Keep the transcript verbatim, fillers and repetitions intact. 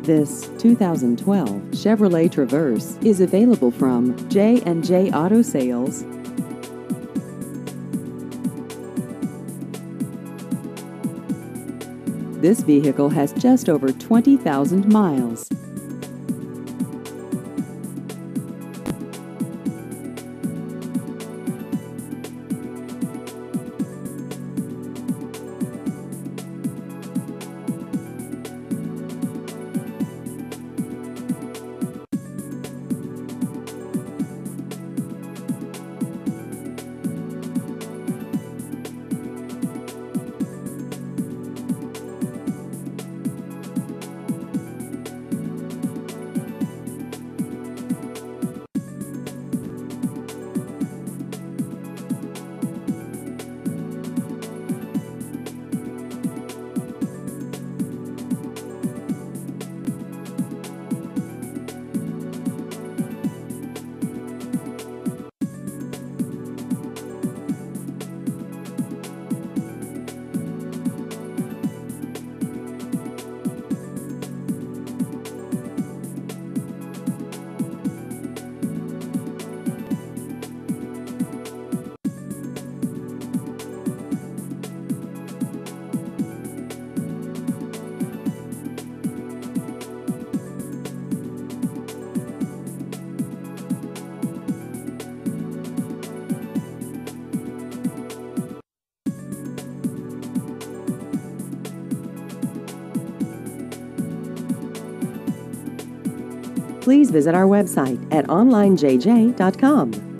This two thousand twelve Chevrolet Traverse is available from J and J Auto Sales. This vehicle has just over twenty thousand miles. Please visit our website at online j j dot com.